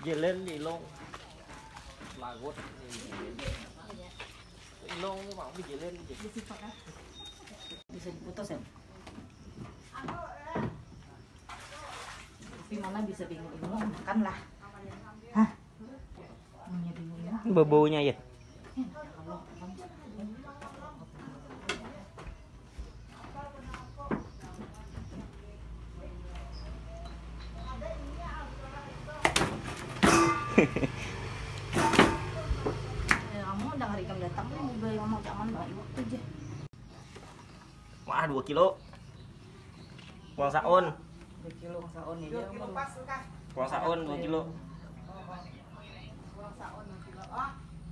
Dia lên thì long là gốt long nhưng mà không bị lên Bisa diputus ya? Tapi mana bisa bingung makan lah. Hah? Maunya bingung. Bau-baunya ya. Kamu udah hari kamu datang nih mau beli ngomong jangan balik waktu aja. Wah 2 kilo. Kuang saon. 2 kilo saon ya. Kuang saon 2 kilo. Kuang saon 2 kilo. Oh.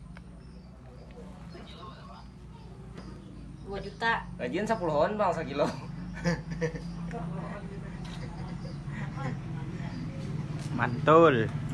2 juta. Gajian 10-an bang 1 kilo. Mantul.